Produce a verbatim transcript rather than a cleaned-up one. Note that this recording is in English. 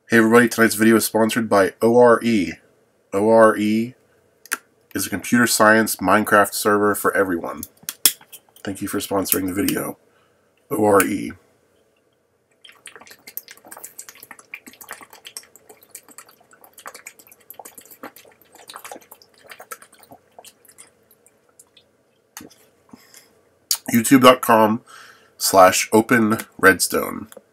Hey everybody, tonight's video is sponsored by O R E. O R E is a computer science Minecraft server for everyone. Thank you for sponsoring the video. O R E. YouTube dot com slash OpenRedstone.